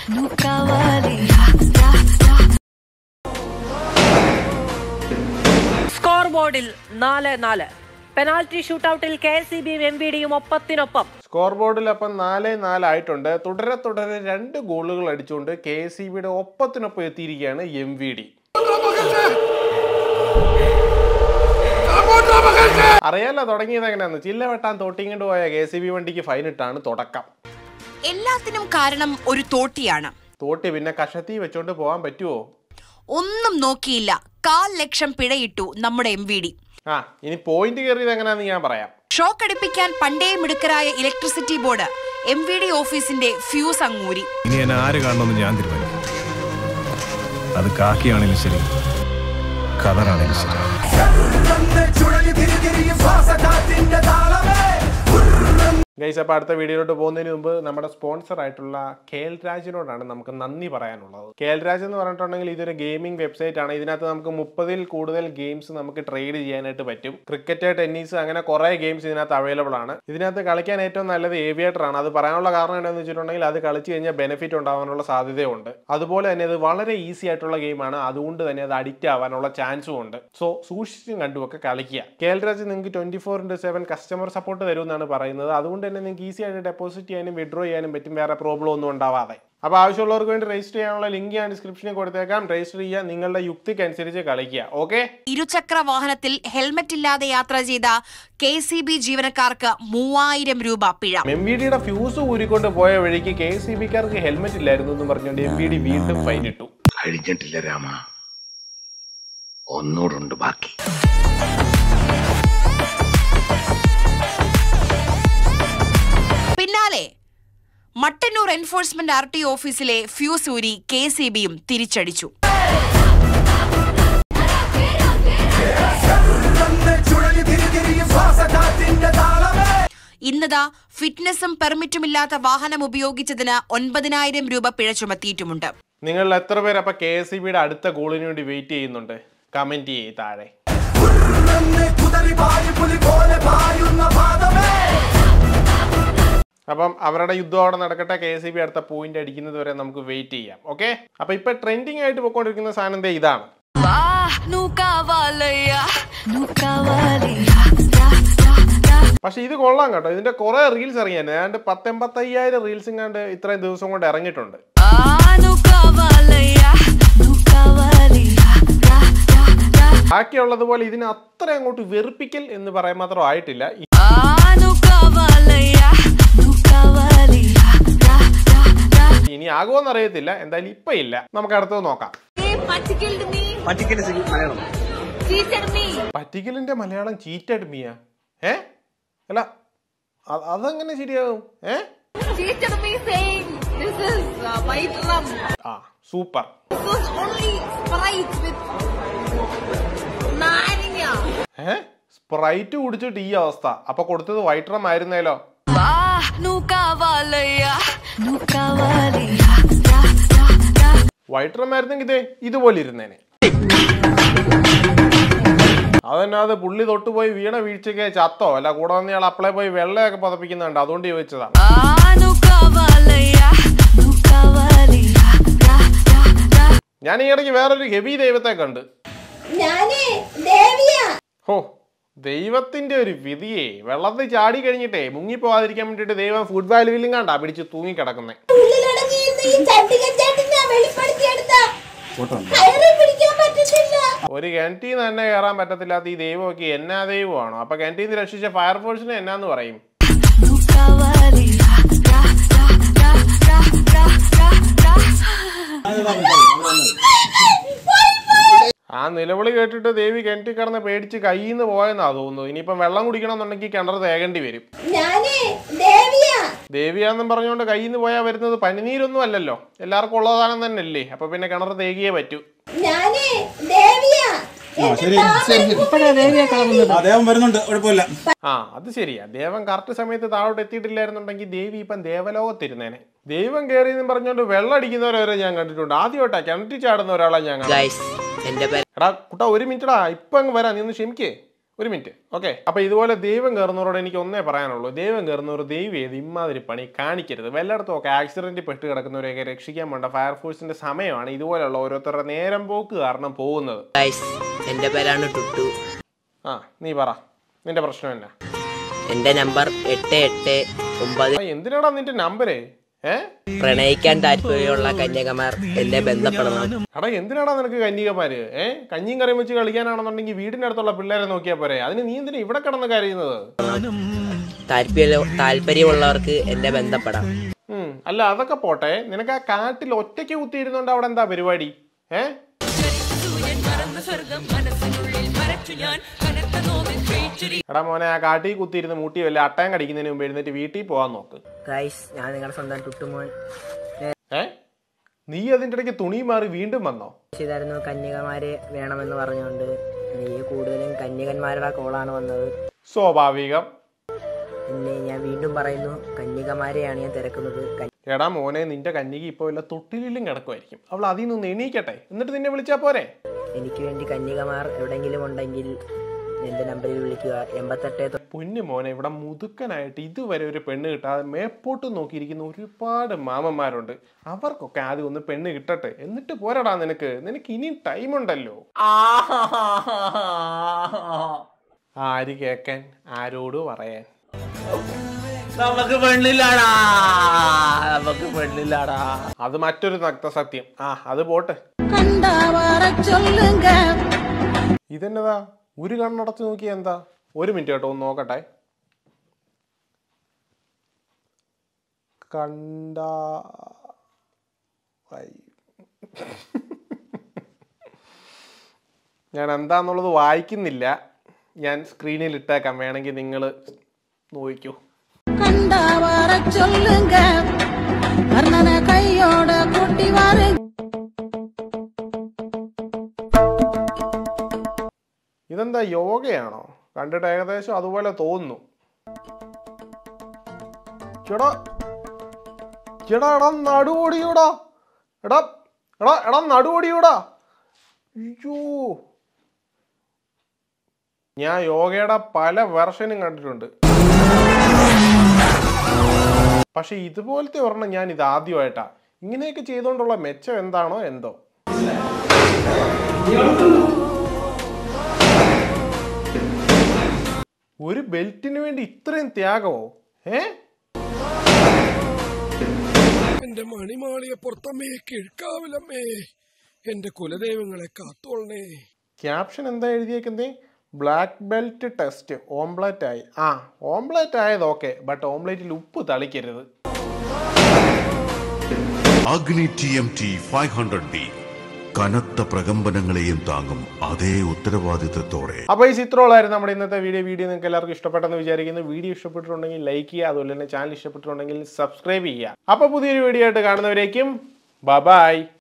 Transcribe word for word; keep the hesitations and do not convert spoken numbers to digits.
സ്കോർബോർഡിൽ നാല് നാല്. പെനാൽറ്റി ഷൂട്ടൌട്ടിൽ കെ എസ് ഇ ബിയും എം വി ഡിയും ഒപ്പത്തിനൊപ്പം. സ്കോർ ബോർഡിൽ അപ്പം നാല് നാലായിട്ടുണ്ട്. തുടരെ തുടരെ രണ്ട് ഗോളുകൾ അടിച്ചുകൊണ്ട് കെ എസ് ഇ ബിയുടെ ഒപ്പത്തിനൊപ്പം എത്തിയിരിക്കുകയാണ് എം വി ഡി. അറിയാലോ തുടങ്ങിയത് എങ്ങനെയാന്ന്. ചില്ല വെട്ടാൻ തോട്ടിങ്ങോട്ട് പോയ കെ എസ് ഇ ബി വണ്ടിക്ക് ഫൈനിട്ടാണ് തുടക്കം. എല്ലാത്തിനും കാരണം ഒരു തോട്ടിയാണ്. തോട്ടി പിന്നെ കഷത്തി വെച്ചോണ്ട് പോകാൻ പറ്റുമോ? ഒന്നും നോക്കിയില്ല, കാൽ ലക്ഷം പിഴയിട്ടു നമ്മുടെ എം വി ഡി. ആ ഇനി പോയിന്റ് കയറിയത് എങ്ങനെയാന്ന് ഞാൻ പറയാം. ഷോക്ക് അടിപ്പിക്കാൻ പണ്ടേ മിടുക്കരായ electricity board M V D ഓഫീസിന്റെ ഫ്യൂസ് അങ്ങൂരി. ഇനി എന്നെ ആര് കാണണമെന്ന് ഞാൻ തീരുമാനിക്കും. അത് കാക്കിയാണെങ്കിലും ശരി, കതറാണെങ്കിലും ശരി. ഗൈസ്, അപ്പോൾ അടുത്ത വീഡിയോയിലോട്ട് പോകുന്നതിന് മുമ്പ് നമ്മുടെ സ്പോൺസർ ആയിട്ടുള്ള ഖേൽരാജിനോടാണ് നമുക്ക് നന്ദി പറയാനുള്ളത്. ഖേൽരാജ് എന്ന് പറഞ്ഞിട്ടുണ്ടെങ്കിൽ ഇതൊരു ഗെയിമിംഗ് വെബ്സൈറ്റ് ആണ്. ഇതിനകത്ത് നമുക്ക് മുപ്പതിൽ കൂടുതൽ ഗെയിംസ് നമുക്ക് ട്രേഡ് ചെയ്യാനായിട്ട് പറ്റും. ക്രിക്കറ്റ്, ടെന്നീസ്, അങ്ങനെ കുറേ ഗെയിംസ് ഇതിനകത്ത് അവൈലബിൾ ആണ്. ഇതിനകത്ത് കളിക്കാൻ ഏറ്റവും നല്ലത് ഏവിയേറ്റർ ആണ്. അത് പറയാനുള്ള കാരണം എന്താണെന്ന് വെച്ചിട്ടുണ്ടെങ്കിൽ അത് കളിച്ച് കഴിഞ്ഞാൽ ബെനിഫിറ്റ് ഉണ്ടാകാനുള്ള സാധ്യതയുണ്ട്. അതുപോലെ തന്നെ ഇത് വളരെ ഈസി ആയിട്ടുള്ള ഗെയിമാണ്. അതുകൊണ്ട് തന്നെ അത് അഡിക്റ്റ് ആവാനുള്ള ചാൻസും ഉണ്ട്. സോ സൂക്ഷിച്ചും കണ്ടുമൊക്കെ കളിക്കുക. ഖേൽരാജ് നിങ്ങൾക്ക് twenty four into seven customer support തരുമെന്നാണ് പറയുന്നത്. അതുകൊണ്ട് തന്നെ നിങ്ങൾക്ക് ഈസി ആയിട്ട് ഡെപ്പോസിറ്റ് ചെയ്യാനും വിഡ്രോ ചെയ്യാനും പറ്റും, വേറെ പ്രോബ്ലം ഒന്നും ഉണ്ടാവാതെ. അപ്പോൾ ആവശ്യമുള്ളവർക്ക് വേണ്ടി രജിസ്റ്റർ ചെയ്യാനുള്ള ലിങ്ക് ഞാൻ ഡിസ്ക്രിപ്ഷനിൽ കൊടുത്തേക്കാം. രജിസ്റ്റർ ചെയ്യുക, നിങ്ങളുടെ യുക്തിക്ക് അനുസരിച്ച് കളിക്കുക. ഓക്കെ. ഇരുചക്ര വാഹനത്തിൽ ഹെൽമെറ്റ് ഇല്ലാതെ യാത്ര ചെയ്ത കെ സി ബി ജീവനക്കാർക്ക് മൂവായിരം രൂപ പിഴ. എം വി ഡിയുടെ ഫ്യൂസ് ഊരിക്കൊണ്ട് പോയ വഴിക്ക് കെ സി ബിക്കാർക്ക് ഹെൽമെറ്റ് ഇല്ലായിരുന്നു എന്ന് പറഞ്ഞുകൊണ്ട് എം വി ഡി വീണ്ടും ഫൈൻ ഇട്ടു. കഴിഞ്ഞിട്ടില്ല രാമ, ഒന്നൂടുണ്ട് ബാക്കി. പിന്നാലെ മട്ടന്നൂർ എൻഫോഴ്സ്മെന്റ് ആർ ടി ഓഫീസിലെ ഫ്യൂസ് ഊരി കെ സി ബിയും തിരിച്ചടിച്ചു. ഇന്നതാ ഫിറ്റ്നസും പെർമിറ്റുമില്ലാത്ത വാഹനം ഉപയോഗിച്ചതിന് ഒൻപതിനായിരം രൂപ പിഴ ചുമത്തിയിട്ടുമുണ്ട്. നിങ്ങൾ എത്ര പേര് അപ്പൊ കെ എസ് ഇ ബിയുടെ അടുത്ത ഗോളിന് വേണ്ടി വെയിറ്റ് ചെയ്യുന്നുണ്ട്? കമന്റ് ചെയ്യേ താഴെ. അപ്പം അവരുടെ യുദ്ധം അവിടെ നടക്കട്ടെ. കെ എസ് ഇ ബി അടുത്ത പോയിന്റ് അടിക്കുന്നത് വരെ നമുക്ക് വെയിറ്റ് ചെയ്യാം. ഓക്കെ. അപ്പൊ ഇപ്പൊ ട്രെൻഡിങ് ആയിട്ട് പോയിക്കൊണ്ടിരിക്കുന്ന സാധനം ദേ ഇതാണ്. പക്ഷെ ഇത് കൊള്ളാം കേട്ടോ. ഇതിന്റെ കുറെ റീൽസ് ഇറങ്ങിയാണ്. ഏതാണ്ട് പത്തെമ്പത്തയ്യായിരം റീൽസും കണ്ട് ഇത്രയും ദിവസം കൊണ്ട് ഇറങ്ങിയിട്ടുണ്ട്. ബാക്കിയുള്ളതുപോലെ ഇതിന് അത്ര അങ്ങോട്ട് വെറുപ്പിക്കൽ എന്ന് പറയാൻ മാത്രം ആയിട്ടില്ല. ഇനി ആകുമോന്ന് അറിയത്തില്ല. എന്തായാലും ഇപ്പൊ ഇല്ല. നമുക്ക് അടുത്തത് നോക്കാം. പറ്റിക്കലിന്റെ മലയാളം ചീറ്റഡ് മീയാ? ഏ അല്ല, അതെങ്ങനെ ശരിയാകും? ഏ ആ സൂപ്പർ. ഏ സ്പ്രൈറ്റ് കുടിച്ചിട്ട് ഈ അവസ്ഥ. അപ്പൊ കൊടുത്തത് വൈറ്റ് റം ആയിരുന്നേലോ. വൈറ്റ് റം ആയിരുന്നെങ്കിൽ ഇതേ ഇതുപോലെ ഇരുന്നേനെ. അതന്നെ, അത് പുള്ളി തൊട്ടുപോയി വീണ വീഴ്ചയ്ക്ക് ചത്തോ അല്ല കൂടെ വന്നയാൾ അപ്പളെ പോയി വെള്ളയൊക്കെ പതപ്പിക്കുന്നുണ്ട്. അതുകൊണ്ട് ചോദിച്ചതാണ്. ഞാൻ ഈ ഇടയ്ക്ക് വേറൊരു ഹെവി ദൈവത്തെ കണ്ട്. ഹോ, ദൈവത്തിന്റെ ഒരു വിധിയെ. വെള്ളത്തിൽ ചാടി കഴിഞ്ഞിട്ടേ മുങ്ങിപ്പോവാതിരിക്കാൻ വേണ്ടിട്ട് ദൈവം ഫുഡ് വാല്യൂവിലും കണ്ടാ പിടിച്ച് തൂങ്ങിക്കിടക്കുന്നേ. ഒരു കിണറ്റിന്ന് തന്നെ കയറാൻ പറ്റത്തില്ലാത്ത ഈ ദൈവമൊക്കെ എന്നാ ദൈവമാണോ? അപ്പൊ കിണറ്റിന്ന് രക്ഷിച്ച ഫയർഫോഴ്സിനെ എന്നാന്ന് പറയും? ആ നിലവിളി കേട്ടിട്ട് ദേവി കിണറ്റിൽ കിടന്ന് പേടിച്ച് കയ്യിൽ നിന്ന് പോയെന്നാ തോന്നുന്നു. ഇനിയിപ്പം വെള്ളം കുടിക്കണമെന്നുണ്ടെങ്കിൽ കിണർ തേകേണ്ടി വരും. ദേവിയാന്നും പറഞ്ഞുകൊണ്ട് കയ്യിൽ നിന്ന് പോയാൽ വരുന്നത് പനിനീരൊന്നും അല്ലല്ലോ, എല്ലാവർക്കും ഉള്ള സാധനം തന്നെ അല്ലേ. അപ്പൊ പിന്നെ കിണർ തേകിയേ പറ്റൂ. ആ അത് ശരിയാ. ദേവൻ കറക്റ്റ് സമയത്ത് താഴോട്ട് എത്തിയിട്ടില്ലായിരുന്നുണ്ടെങ്കിൽ ദേവി ഇപ്പം ദേവലോകത്തിരുന്നേനെ. ദൈവം കയറിയെന്ന് പറഞ്ഞുകൊണ്ട് വെള്ളം അടിക്കുന്നവരെ ഞാൻ കണ്ടിട്ടുണ്ട്. ആദ്യമായിട്ടാ കിണറ്റിൽ ചാടുന്ന ഒരാളാ ഞാൻ. എടാ കുട്ടാ, ഒരു മിനിറ്റടാ, ഇപ്പൊ അങ്ങ് വരാം, നീ ഒന്ന് ക്ഷമിക്കേ. ഒരു മിനിറ്റ് ഓക്കെ. അപ്പോൾ ഇതുപോലെ ദൈവം കയറുന്നവരോട് എനിക്ക് ഒന്നേ പറയാനുള്ളൂ, ദൈവം കയറുന്നവർ ദൈവം ചെയ്ത് ഇമാതിരി പണി കാണിക്കരുത്. വല്ലയിടത്തും ഒക്കെ ആക്സിഡൻറ്റ് പെട്ട് കിടക്കുന്നവരെയൊക്കെ രക്ഷിക്കാൻ വേണ്ട ഫയർഫോഴ്സിന്റെ സമയമാണ് ഇതുപോലെയുള്ള ഓരോരുത്തരുടെ നേരം പോക്ക് കാരണം പോകുന്നത്. എൻ്റെ പേരാണ് ടുട്ടു. ആ നീ പറ, നിന്റെ പ്രശ്നം എന്നാ? എൻ്റെ നമ്പർ എട്ട് എട്ട് ഒമ്പത്. എന്തിനാടാ നിന്റെ നമ്പരേ? ഏഹ് പ്രണയിക്കാൻ താല്പര്യമുള്ള കന്യകമാർ എന്നെ ബന്ധപ്പെടണം. എടാ എന്തിനാടാ നിനക്ക് കന്യകമാര്? ഏഹ് കഞ്ഞിയും കറിയും വെച്ച് കളിക്കാനാണെന്നുണ്ടെങ്കിൽ വീടിന്റെ അടുത്തുള്ള പിള്ളേരെ നോക്കിയാൽ പോരെ, അതിന് നീ എന്തിനാ ഇവിടെ കിടന്ന് കരയുന്നത്? താല്പര്യ താല്പര്യമുള്ളവർക്ക് എന്നെ ബന്ധപ്പെടാം. ഉം അല്ല അതൊക്കെ പോട്ടെ, നിനക്ക് ആ കാട്ടിൽ ഒറ്റയ്ക്ക് കുത്തിയിരുന്നോണ്ട് അവിടെ എന്താ പരിപാടി? ഏഹ് എടാ മോനെ, ആ കാട്ടിൽ കുത്തിയിരുന്ന് മൂട്ടി വല്ല അട്ടയം കടിക്കുന്നതിന് മുമ്പ് എഴുന്നേറ്റ് വീട്ടിൽ പോകാൻ നോക്ക്. ഗൈസ്, ഞാൻ നിങ്ങളുടെ സ്വന്തം ടുട്ടുമോൻ. ഏ നീ അതിന്റെ ഇടയ്ക്ക് തുണി മാറി വീണ്ടും വന്നോ? ഇതായിരുന്നു കന്യകമാരെ വേണമെന്ന് പറഞ്ഞുകൊണ്ട്. നീ കൂടുതലും കന്യകന്മാരുടെ കോളാണ് വന്നത്. സ്വാഭാവികം. പിന്നെ ഞാൻ വീണ്ടും പറയുന്നു, കന്യകമാരെയാണ് ഞാൻ തിരക്കുന്നത്. എടാ മോനെ, നിന്റെ കന്യക ഇപ്പൊ വല്ല തൊട്ടിലും കിടക്കുമായിരിക്കും, അവൾ അതിൽ നിന്ന് എണീക്കട്ടെ, എന്നിട്ട് നിന്നെ വിളിച്ചാ പോരെ? എനിക്ക് വേണ്ടി കന്യകമാർ എവിടെങ്കിലും ഉണ്ടെങ്കിൽ എന്റെ നമ്പറിൽ വിളിക്കുക. എൺപത്തെട്ട്. പൊന്നു മോനെ, ഇവിടെ മുതുക്കനായിട്ട് ഇതുവരെ ഒരു പെണ്ണ് കിട്ടാതെ മേപ്പോട്ട് നോക്കിയിരിക്കുന്ന ഒരുപാട് മാമന്മാരുണ്ട്. അവർക്കൊക്കെ ആദ്യം ഒന്ന് പെണ്ണ് കിട്ടട്ടെ, എന്നിട്ട് പോരടാ നിനക്ക്. നിനക്ക് ഇനിയും ടൈം ഉണ്ടല്ലോ. ആര് കേക്കാൻ, ആരോട് പറയാൻ? നമുക്ക് പെണ്ണില്ലാടാ, നമുക്ക് പെണ്ണില്ലാടാ. അത് മറ്റൊരു നഗ്ന സത്യം. ആ അത് പോട്ടെ. ഇതെന്നതാ ഒരു കണ്ണടച്ച് നോക്കിയാ എന്താ? ഒരു മിനിറ്റ് കേട്ടോ, ഒന്ന് നോക്കട്ടെ. കണ്ട ഞാൻ എന്താന്നുള്ളത് വായിക്കുന്നില്ല, ഞാൻ സ്ക്രീനിൽ ഇട്ടേക്കാം, വേണമെങ്കിൽ നിങ്ങൾ നോക്കൂ. ഇതെന്താ യോഗയാണോ? കണ്ടിട്ട് ഏകദേശം അതുപോലെ തോന്നുന്നു. ചേടാ ചേടാ എടാ നടുവോടിയൂടാ, എടാ എടാ എടാ നടുവോടിയൂടാ. അയ്യോ, ഞാൻ യോഗയുടെ പല വെർഷനും കണ്ടിട്ടുണ്ട്, പക്ഷെ ഇതുപോലത്തെ ഒരെണ്ണം ഞാൻ ഇത് ആദ്യമായിട്ടാ. ഇങ്ങനെയൊക്കെ ചെയ്തുകൊണ്ടുള്ള മെച്ചം എന്താണോ എന്തോ. ഒരു ബെൽറ്റിന് വേണ്ടി ഇത്രയും ത്യാഗമോ? ഏ എന്റെ മണിമാളിയെ പുറത്തമ്മേ കിഴക്കാവിലമ്മേ, എന്റെ കുലദൈവങ്ങളെ കാത്തോളണേ. ക്യാപ്ഷൻ എന്താ എഴുതിയേക്കുന്നേ? ബ്ലാക്ക് ബെൽറ്റ് ടെസ്റ്റ് ഓംപ്ലേറ്റ് ആയി. ആ ഓംപ്ലേറ്റ് ആയത് ഓക്കെ, ബട്ട് ഓംപ്ലേറ്റിൽ ഉപ്പ് തളിക്കരുത്. Agni T M T five hundred B കനത്ത പ്രകമ്പനങ്ങളെയും താങ്ങും അതേ ഉത്തരവാദിത്വത്തോടെ. അപ്പൊ ഈ ചിത്രമുള്ളായിരുന്നു നമ്മുടെ ഇന്നത്തെ വീഡിയോ. വീഡിയോ നിങ്ങൾക്ക് എല്ലാവർക്കും ഇഷ്ടപ്പെട്ടെന്ന് വിചാരിക്കുന്നു. വീഡിയോ ഇഷ്ടപ്പെട്ടിട്ടുണ്ടെങ്കിൽ ലൈക്ക് ചെയ്യുക, അതുപോലെ തന്നെ ചാനൽ ഇഷ്ടപ്പെട്ടിട്ടുണ്ടെങ്കിൽ സബ്സ്ക്രൈബ് ചെയ്യുക. അപ്പൊ പുതിയൊരു വീഡിയോ ആയിട്ട് കാണുന്നവരേക്കും ബൈ.